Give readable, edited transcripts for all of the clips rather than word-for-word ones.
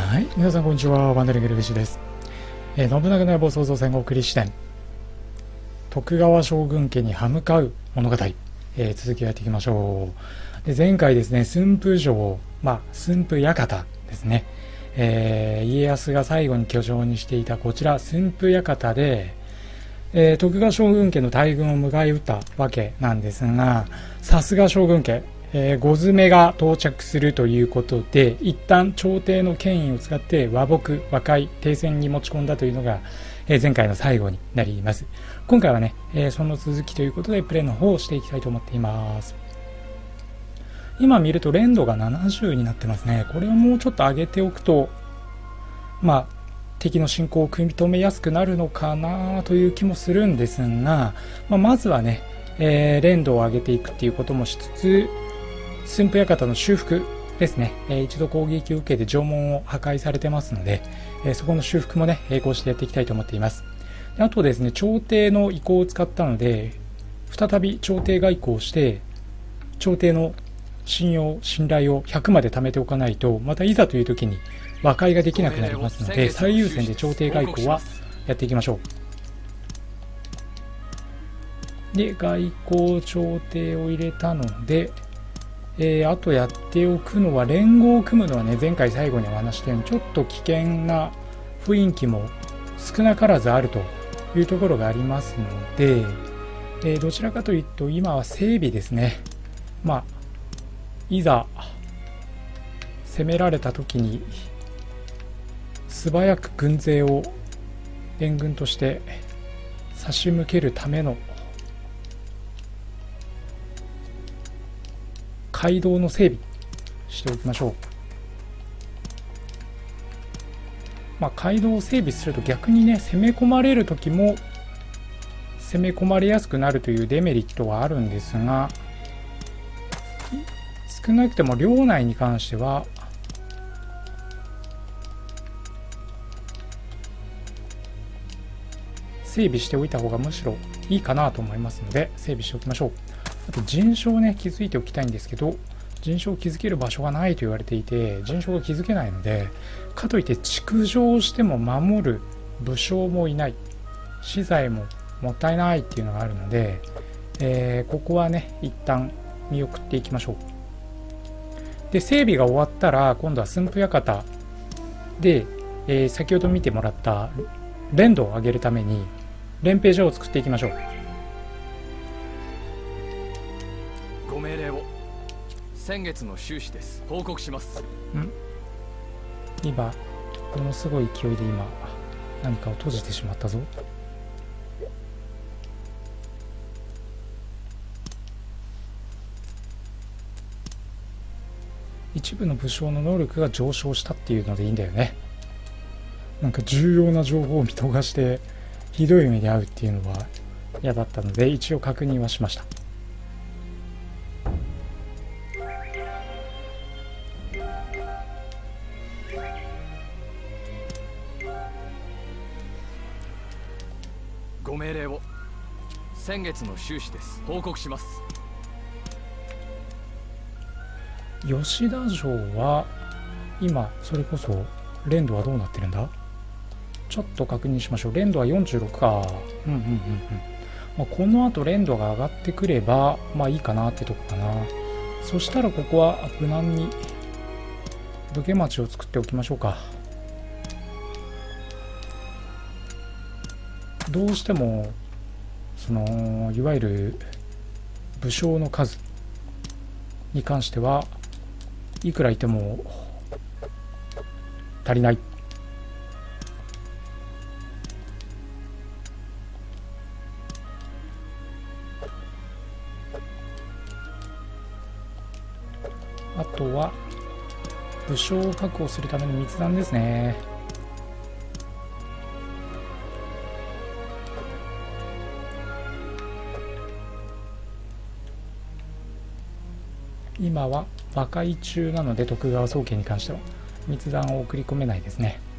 はい、皆さんこんにちは。ワンダリングルビシです。信長の野望創造戦国立志伝徳川将軍家に歯向かう物語、続きをやっていきましょう。で前回ですね、駿府城、駿府館ですね、家康が最後に居城にしていたこちら駿府館で、徳川将軍家の大軍を迎え撃ったわけなんですが、さすが将軍家、5詰めが到着するということで、一旦朝廷の権威を使って和睦和解停戦に持ち込んだというのが、前回の最後になります。今回はね、その続きということでプレイの方をしていきたいと思っています。今見ると連度が70になってますね。これをもうちょっと上げておくと敵の進行を組み止めやすくなるのかなという気もするんですが、まずはね、連度を上げていくっていうこともしつつ、駿府館の修復ですね、一度攻撃を受けて城門を破壊されてますので、そこの修復もね並行してやっていきたいと思っています。であとですね、朝廷の意向を使ったので、再び朝廷外交をして朝廷の信用信頼を100まで貯めておかないと、またいざという時に和解ができなくなりますので、最優先で朝廷外交はやっていきましょう。で外交朝廷を入れたので、あとやっておくのは、連合を組むのはね、前回最後にお話したようにちょっと危険な雰囲気も少なからずあるというところがありますので、どちらかというと今は整備ですね。いざ攻められた時に素早く軍勢を援軍として差し向けるための街道の整備しておきましょう。街道を整備すると逆にね、攻め込まれる時も攻め込まれやすくなるというデメリットはあるんですが、少なくとも領内に関しては整備しておいた方がむしろいいかなと思いますので、整備しておきましょう。あと陣所をね築いておきたいんですけど、陣所を築ける場所がないと言われていて、陣所が築けないので、かといって築城しても守る武将もいない、資材ももったいないっていうのがあるので、ここはね一旦見送っていきましょう。で整備が終わったら、今度は駿府館で、先ほど見てもらった連度を上げるために連兵所を作っていきましょう。 ご命令を。先月の収支です。報告します。 今ものすごい勢いで何かを閉じてしまったぞ。一部の武将の能力が上昇したっていうのでいいんだよね。なんか重要な情報を見逃してひどい目に遭うっていうのは嫌だったので、一応確認はしました。 ご命令を。先月の収支です。報告します。 吉田城は今それこそ連度はどうなってるんだ。ちょっと確認しましょう。連度は46か。この後連度が上がってくればいいかなってとこかな。そしたらここは無難に武家町を作っておきましょうか。どうしてもいわゆる武将の数に関してはいくらいても足りない。あとは武将を確保するための密談ですね。今は和解中なので、徳川宗家に関しては密談を送り込めないですね。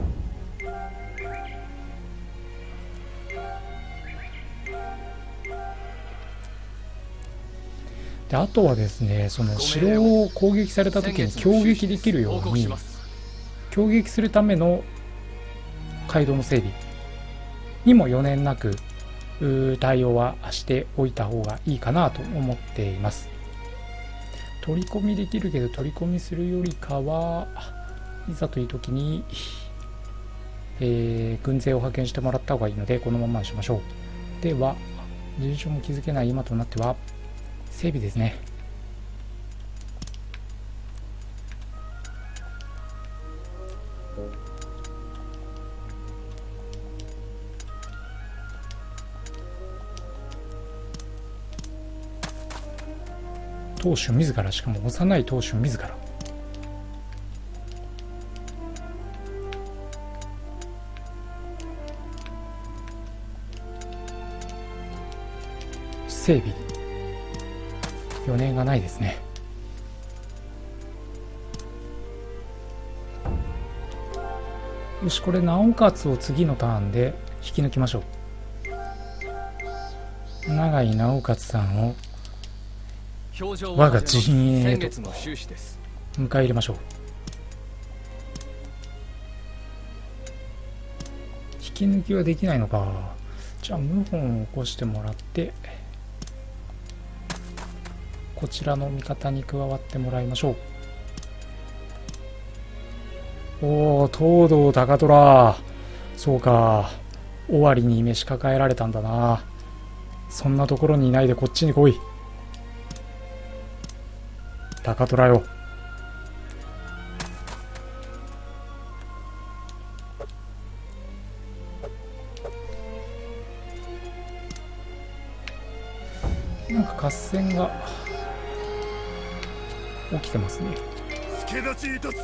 であとはですね、その城を攻撃された時に攻撃できるように、 攻撃するための街道の整備にも余念なく対応はしておいた方がいいかなと思っています。取り込みできるけど、取り込みするよりかはいざという時に、軍勢を派遣してもらった方がいいので、このままにしましょう。では順調も気づけない今となっては整備ですね。当主自ら、しかも幼い当主自ら。整備余念がないですね。よし、これなおかつを次のターンで引き抜きましょう。永井直勝さんを我が陣営へと迎え入れましょう。引き抜きはできないのか。じゃあ謀反を起こしてもらって、こちらの味方に加わってもらいましょう。おお、東堂高虎。そうか、尾張に召し抱えられたんだな。そんなところにいないでこっちに来い、高虎よ。なんか合戦が起きてますね。 助立ちいたす。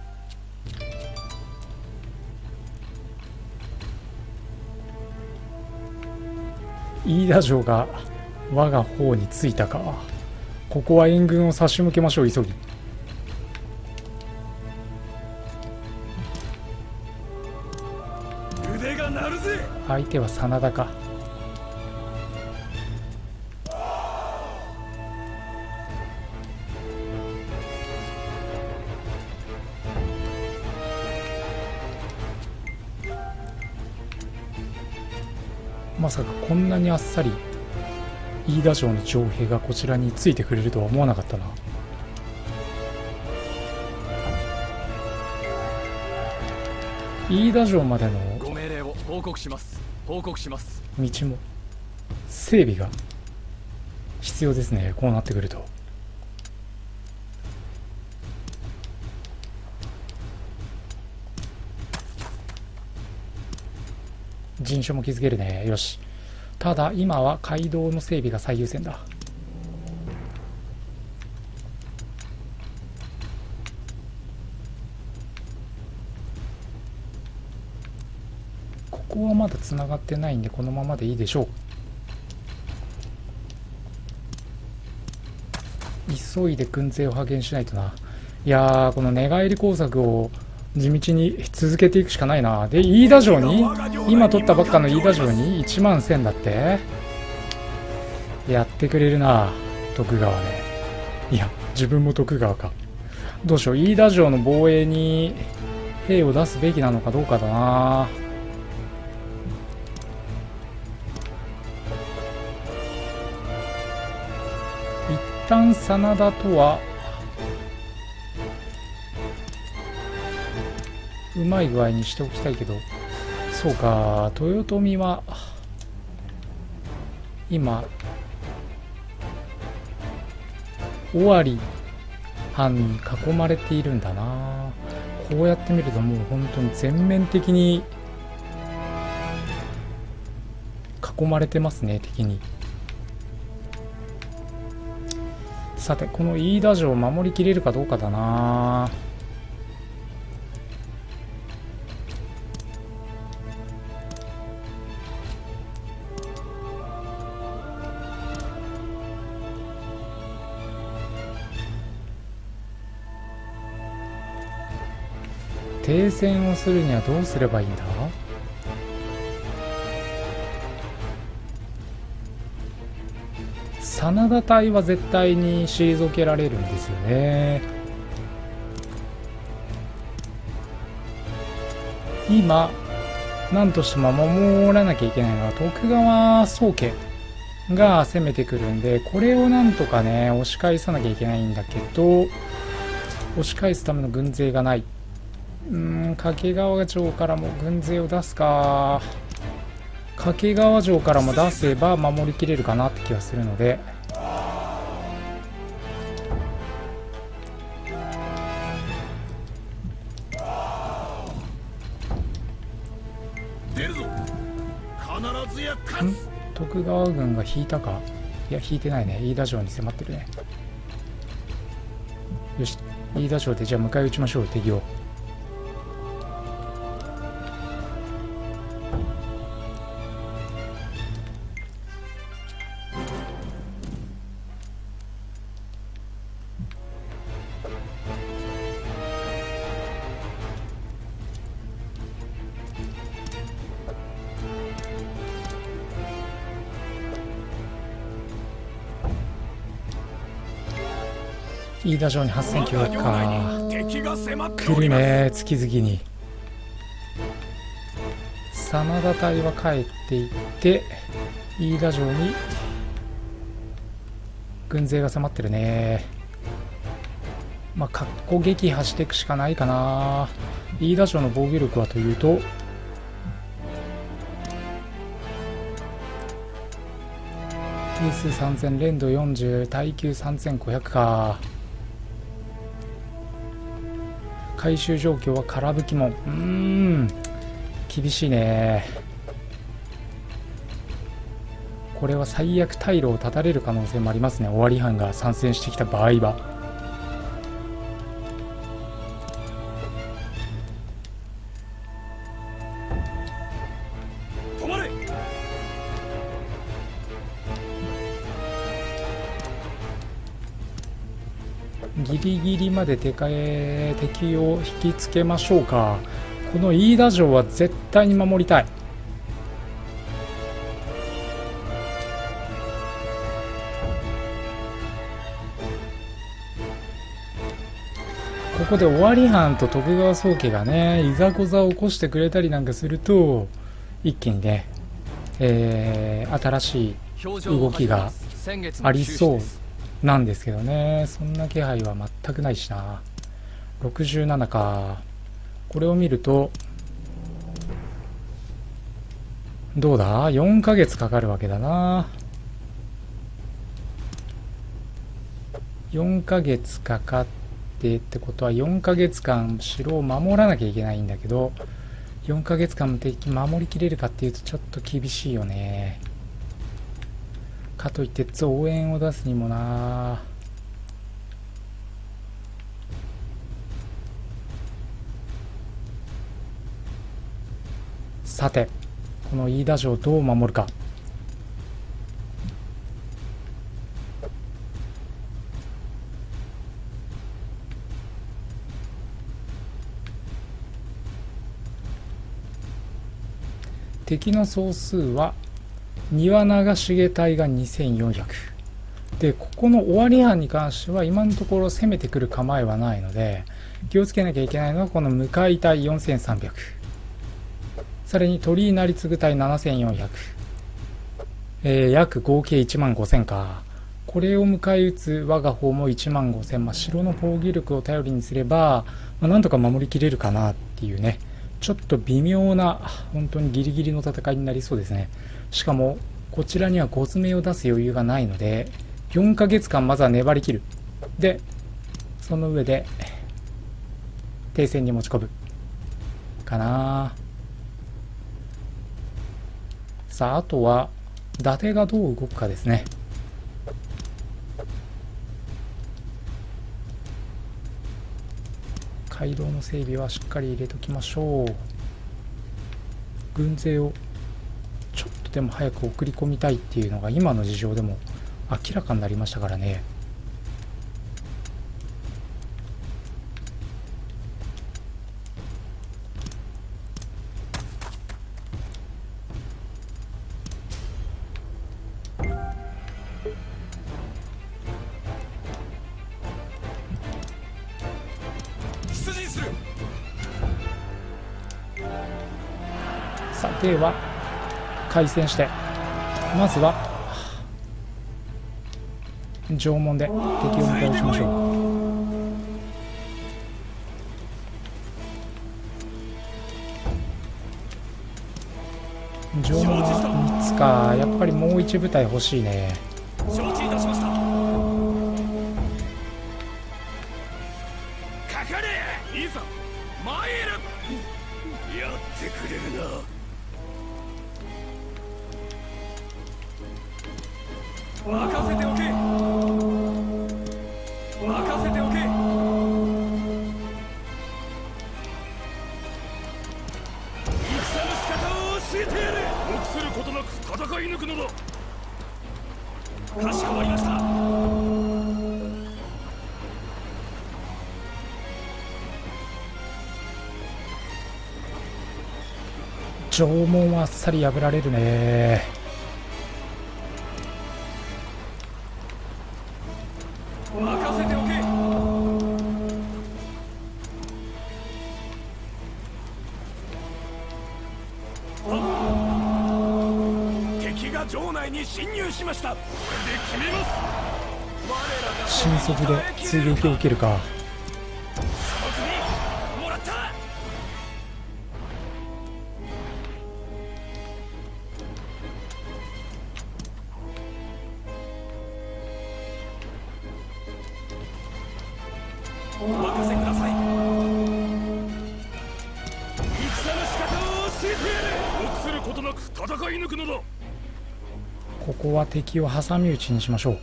飯田城が我が方についたか。ここは援軍を差し向けましょう、急ぎ。 腕が鳴るぜ。 相手は真田か。まさかこんなにあっさり飯田城の城兵がこちらについてくれるとは思わなかったな。飯田城までのご命令を報告します。報告します。 道も整備が必要ですね、こうなってくると。陣所も築けるね。よし。ただ今は街道の整備が最優先だ。ここはまだつながってないんでこのままでいいでしょう。急いで軍勢を派遣しないとな。いやー、この寝返り工作を地道に続けていくしかないな。で、飯田城に今取ったばっかの飯田城に1万1000だってやってくれるな、徳川ね。いや、自分も徳川か。どうしよう、飯田城の防衛に兵を出すべきなのかどうかだな。一旦真田とはうまい具合にしておきたいけど、そうか、豊臣は今尾張藩に囲まれているんだな。こうやってみるともう本当に全面的に囲まれてますね、敵に。さて、この飯田城を守りきれるかどうかだな。停戦をするにはどうすればいいんだ。真田隊は絶対に退けられるんですよね。 今何としても守らなきゃいけないのは徳川宗家が攻めてくるんで、これをなんとかね押し返さなきゃいけないんだけど、押し返すための軍勢がない。掛川城からも軍勢を出すか。掛川城からも出せば守りきれるかなって気がするので、 出るぞ。必ずや勝つ。 徳川軍が引いたか。いや引いてないね。飯田城に迫ってるね。よし、飯田城でじゃあ迎え撃ちましょう、敵を。飯田城に8900か。 敵が迫って来るおります。 ね、月々に。真田隊は帰っていって飯田城に軍勢が迫ってるね。まあかっこ撃破していくしかないかな。飯田城の防御力はというと、定数3000、連度40、耐久3500か。回収状況は空吹き門。厳しいね。これは最悪退路を断たれる可能性もありますね、尾張藩が参戦してきた場合は。 止まれ。 ギリギリまで敵を引きつけましょうか。この飯田城は絶対に守りたい。ここで尾張藩と徳川宗家がねいざこざを起こしてくれたりなんかすると、一気にね、新しい動きがありそうなんですけどね。そんな気配は全くないしな。67か。これを見るとどうだ、4ヶ月かかるわけだな。4ヶ月かかってってことは4ヶ月間城を守らなきゃいけないんだけど、4ヶ月間も敵守りきれるかっていうとちょっと厳しいよね。かといって増援を出すにもな。さてこの飯田城をどう守るか。敵の総数は庭長重隊が2400で、ここの尾張藩に関しては今のところ攻めてくる構えはないので、気をつけなきゃいけないのはこの向かい隊4300、さらに鳥居成継隊7400、約合計1万5000か。これを迎え撃つ我が方も1万5000、城の防御力を頼りにすれば、なんとか守りきれるかなっていうね、ちょっと微妙な本当にギリギリの戦いになりそうですね。しかもこちらには5詰めを出す余裕がないので、4ヶ月間まずは粘りきる。でその上で停戦に持ち込むかな。さああとは伊達がどう動くかですね。街道の整備はしっかり入れときましょう。軍勢をちょっとでも早く送り込みたいっていうのが今の事情でも明らかになりましたからね。 出陣する。 さあでは開戦して、まずは縄文で敵を倒しましょう。縄文は3つか。やっぱりもう1部隊欲しいね。 承知いたしました。かかれ、いざ参る。やってくれるな。任せておけ。任せておけ。戦の仕方を教えてやる。臆することなく戦い抜くのだ。かしこまりました。 縄文はあっさり破られるね。 任せておけ。敵が城内に侵入しました。これで決めます。 神速で追撃を受けるか。 その国もらった。お任せください。戦の仕方を教えてやる。臆することなく戦い抜くのだ。 ここは敵を挟み撃ちにしましょう。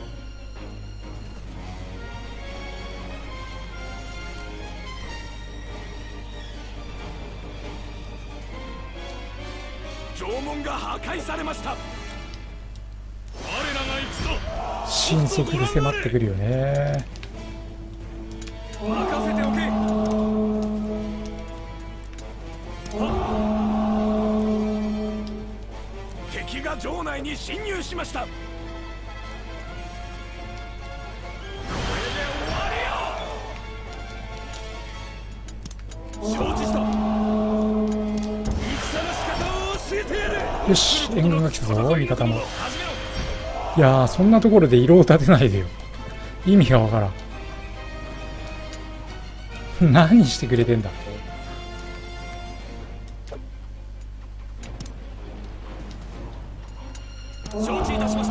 城門が破壊されました。我らが行くぞ。 神速で迫ってくるよね。 任せておけ。敵が城内に侵入しました。これで終わりよ。承知した。戦の仕方を教えてやる。 よし、援軍が来たぞ、味方も。いやー、そんなところで色を立てないでよ。意味がわからん。何してくれてんだ。 承知いたしました。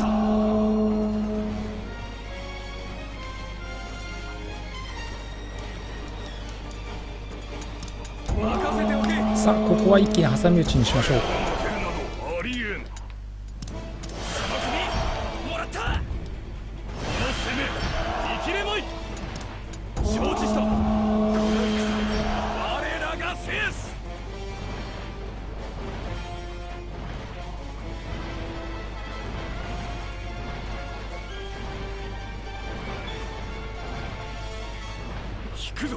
任せておけ。 さあここは一気に挟み撃ちにしましょう。 ありえん。その国もらった。この攻め生きれまい。承知した。この戦我らが制す。引くぞ。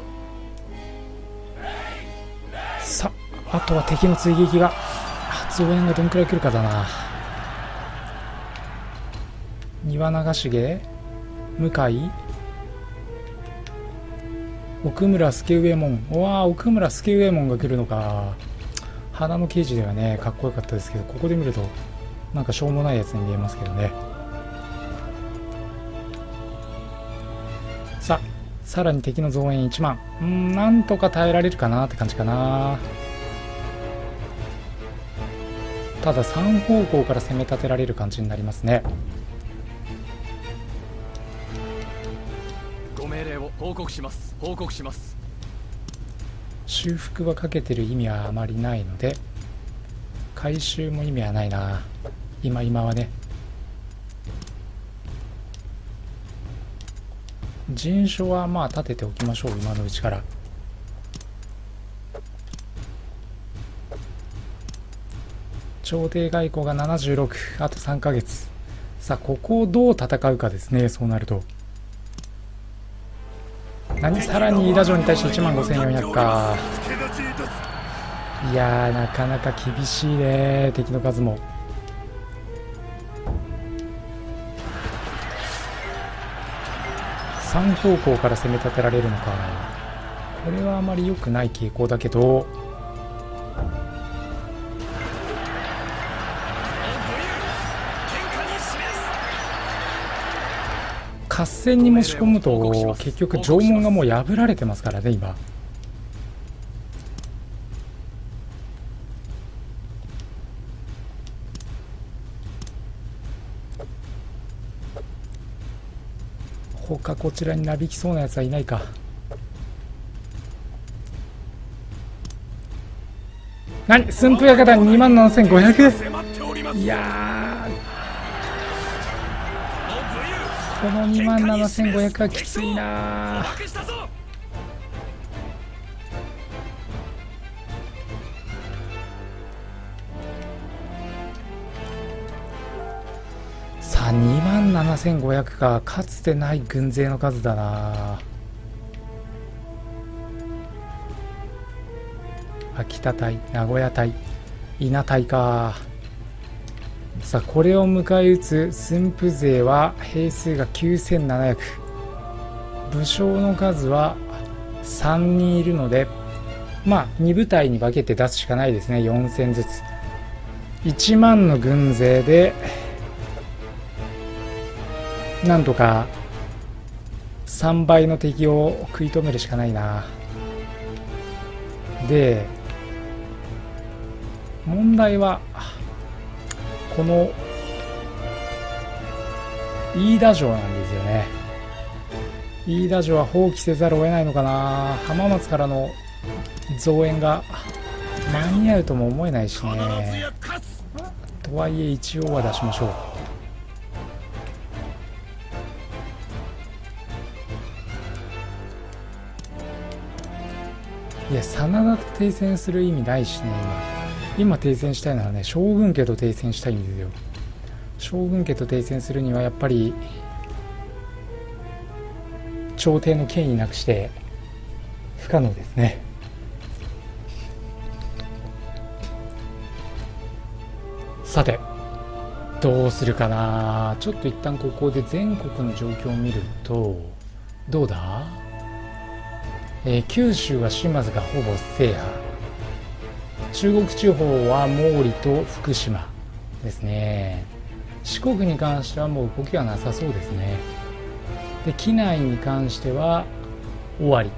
さああとは敵の追撃が、発応援がどんくらい来るかだな。庭長重、向井、奥村助右衛門。うわあ、奥村助右衛門が来るのか。花の刑事ではねかっこよかったですけど、ここで見るとなんかしょうもないやつに見えますけどね。さあさらに敵の増援1万。なんとか耐えられるかなって感じかな。ただ3方向から攻め立てられる感じになりますね。 ご命令を報告します。報告します。 修復はかけてる意味はあまりないので、回収も意味はないな今はね。陣所はまあ立てておきましょう、今のうちから。朝廷外交が76、あと3ヶ月。さあここをどう戦うかですね。そうなるとさらに飯田城に対して15400か。いやーなかなか厳しいね、敵の数も。3方向から攻め立てられるのか。これはあまり良くない傾向だけど、 合戦に持ち込むと結局城門がもう破られてますからね今。他こちらになびきそうなやつはいないか。何、駿府館27,500。いやー、この27,500はきついな。さあ27,500か。かつてない軍勢の数だな。秋田隊、名古屋隊、伊那隊か。さあこれを迎え撃つ駿府勢は兵数が9,700、武将の数は3人いるので、まあ2部隊に分けて出すしかないですね。4,000ずつ1万の軍勢でなんとか3倍の敵を食い止めるしかないな。で問題はこの飯田城なんですよね。飯田城は放棄せざるを得ないのかな。浜松からの増援が間に合うとも思えないしね。とはいえ一応は出しましょう。いや真田と停戦する意味ないしね。今停戦したいならね将軍家と停戦したいんですよ。将軍家と停戦するにはやっぱり朝廷の権威なくして不可能ですね。さてどうするかな。ちょっと一旦ここで全国の状況を見るとどうだ。九州は島津がほぼ制覇、中国地方は毛利と福島ですね。四国に関してはもう動きはなさそうですね。で畿内に関しては尾張、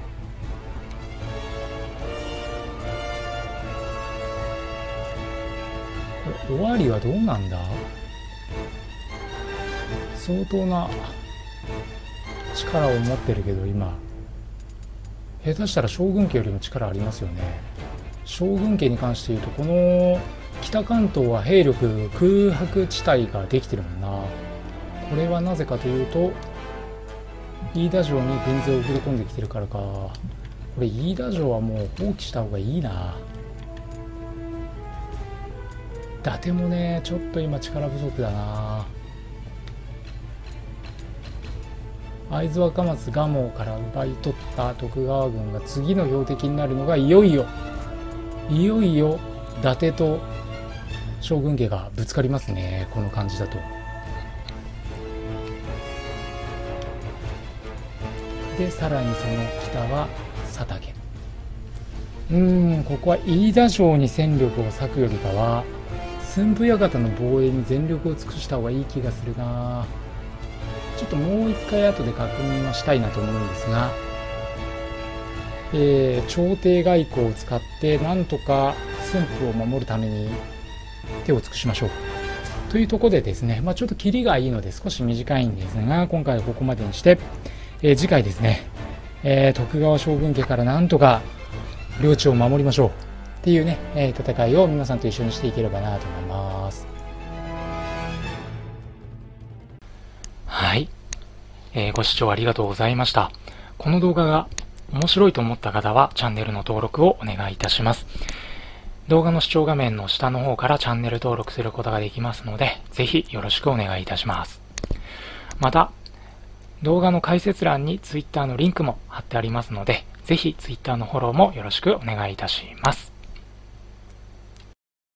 尾張はどうなんだ。相当な力を持ってるけど今下手したら将軍家よりも力ありますよね。将軍家に関して言うとこの北関東は兵力空白地帯ができてるもんな。これはなぜかというと飯田城に軍勢を送り込んできてるからか。これ飯田城はもう放棄した方がいいな。伊達もねちょっと今力不足だな。会津若松蒲生から奪い取った徳川軍が次の標的になるのがいよいよ伊達と将軍家がぶつかりますね。この感じだと。でさらにその北は佐竹。ここは飯田城に戦力を割くよりかは駿府館の防衛に全力を尽くした方がいい気がするな。ちょっともう一回後で確認はしたいなと思うんですが、朝廷外交を使ってなんとか駿府を守るために手を尽くしましょうというところでですね、ちょっとキリがいいので少し短いんですが今回はここまでにして、次回ですね、徳川将軍家からなんとか領地を守りましょうっていうね、戦いを皆さんと一緒にしていければなと思います。はい、ご視聴ありがとうございました。この動画が面白いと思った方はチャンネルの登録をお願いいたします。動画の視聴画面の下の方からチャンネル登録することができますので、ぜひよろしくお願いいたします。また、動画の解説欄に Twitter のリンクも貼ってありますので、ぜひ Twitter のフォローもよろしくお願いいたします。